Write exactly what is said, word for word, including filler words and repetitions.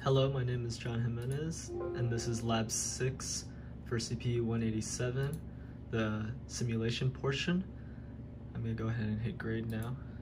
Hello, my name is John Jimenez, and this is Lab six for C P E one eighty-seven, the simulation portion. I'm going to go ahead and hit grade now.